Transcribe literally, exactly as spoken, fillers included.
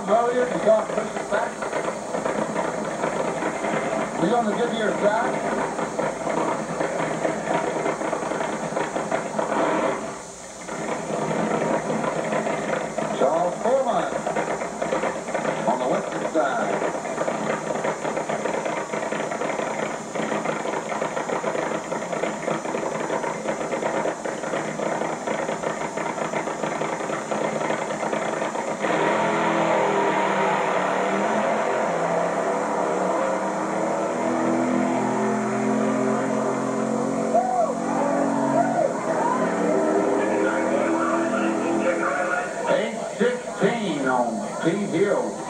jump earlier, you got to push it back. We're going to give you a shot. On the western side. eight sixteen on T Hill.